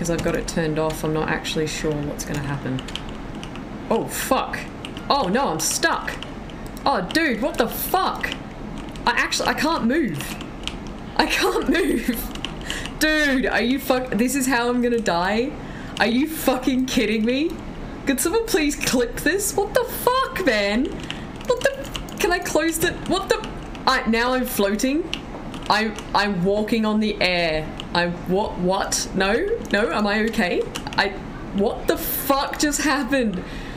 because I've got it turned off, I'm not actually sure what's gonna happen. Oh, fuck. Oh, no, I'm stuck. Oh, dude, what the fuck? I can't move. I can't move. Dude, are you this is how I'm gonna die? Are you fucking kidding me? Could someone please clip this? What the fuck, man? What the... Can I close the... What the... now I'm floating. I'm walking on the air. What? No? No? Am I okay? What the fuck just happened?